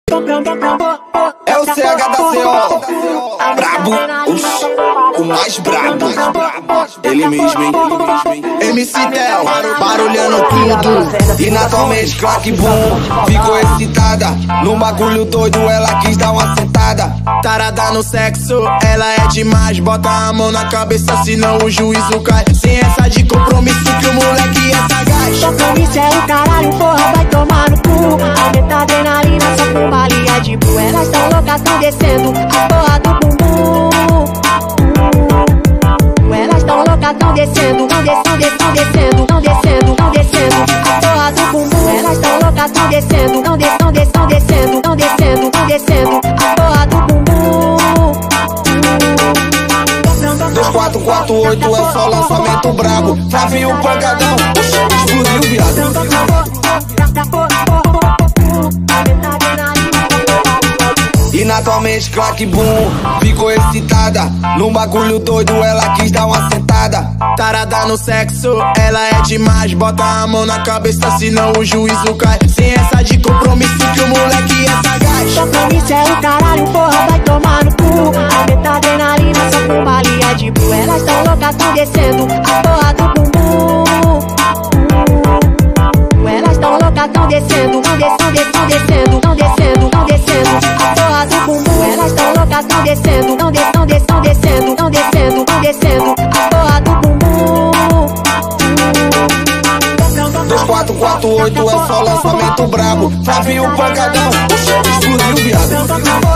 É o CH da CO, brabo, o mais brabo. Ele mesmo, hein? MC Tel, barulhando tudo. E naturalmente, claque boom, ficou excitada. Num bagulho doido, ela quis dar uma sentada. Tarada no sexo, ela é demais. Bota a mão na cabeça, senão o juízo cai. Sem essa de compromisso, que o moleque é sagaz. Compromisso é o caralho, porra, vai tomar no cu. Aumenta a adrenalina, só com balinha de bu. Elas tão loucas, tão descendo a porra do bumbum. Elas tão loucas, tão descendo, tão descendo, tão descendo, tão descendo, tão descendo a porra do bumbum. Elas tão loucas, tão descendo, tão descendo, tão descendo, tão descendo, tão descendo a porra do bumbum. 2448 é só lançamento brabo. Flavinho pancadão, explodiu, viado. E naturalmente, claque boom, ficou excitada. Num bagulho doido, ela quis dar uma sentada. Tarada no sexo, ela é demais. Bota a mão na cabeça, senão o juízo cai. Sem essa de compromisso, que o moleque é sagaz. Compromisso é o caralho, porra, vai tomar no cu. Aumenta a adrenalina, só com balinha de bu. Elas tão loucas, tão descendo a porra do bumbum. Elas tão loucas, tão descendo, tão descendo, tão descendo, tão descendo, tão descendo a porra do bumbum. Elas tão loucas, tão descendo, tão descendo, tão descendo, tão descendo, tão descendo a porra do bumbum. 2448 é só lançamento brabo. Flavinho pancadão, explodiu, viado.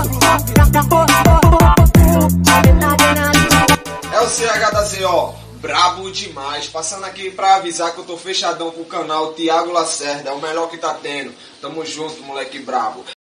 É o CH da CO, brabo demais. Passando aqui pra avisar que eu tô fechadão com o canal Thiago Lacerda. É o melhor que tá tendo. Tamo junto, moleque brabo.